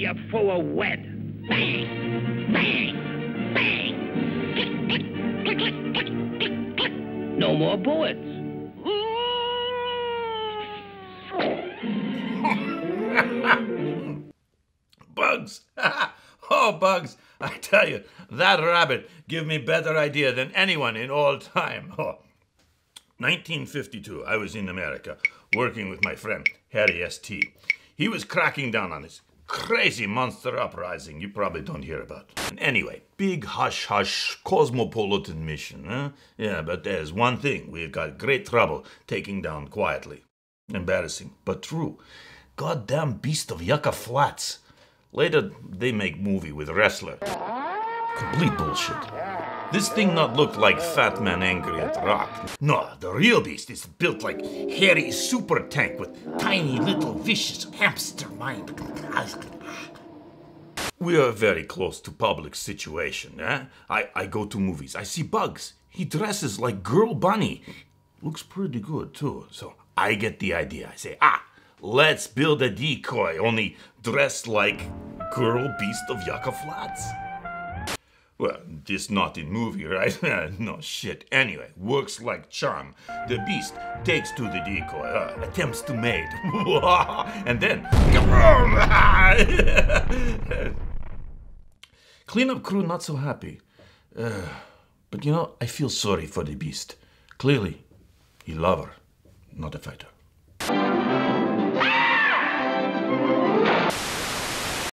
you're full of lead. Bang! Bang! Bang! Click, click, click, click, click, click, click. No more bullets. Bugs! Oh, Bugs, I tell you, that rabbit give me better idea than anyone in all time. Oh. 1952, I was in America, working with my friend, Harry S.T. He was cracking down on this crazy monster uprising you probably don't hear about. And anyway, big hush-hush cosmopolitan mission, huh? Yeah, but there's one thing we've got great trouble taking down quietly. Embarrassing, but true. Goddamn beast of Yucca Flats. Later, they make movie with wrestler. Complete bullshit. This thing not look like Fat Man angry at Rock. No, the real beast is built like hairy super tank with tiny little vicious hamster mind. We are very close to public situation, eh? I go to movies, I see Bugs. He dresses like Girl Bunny. Looks pretty good too. So I get the idea. I say, let's build a decoy, only dressed like Girl Beast of Yucca Flats. Well, this not in movie, right? No shit. Anyway, works like charm. The beast takes to the decoy, attempts to mate, and then cleanup crew not so happy. But you know, I feel sorry for the beast. Clearly, he love her, not a fighter.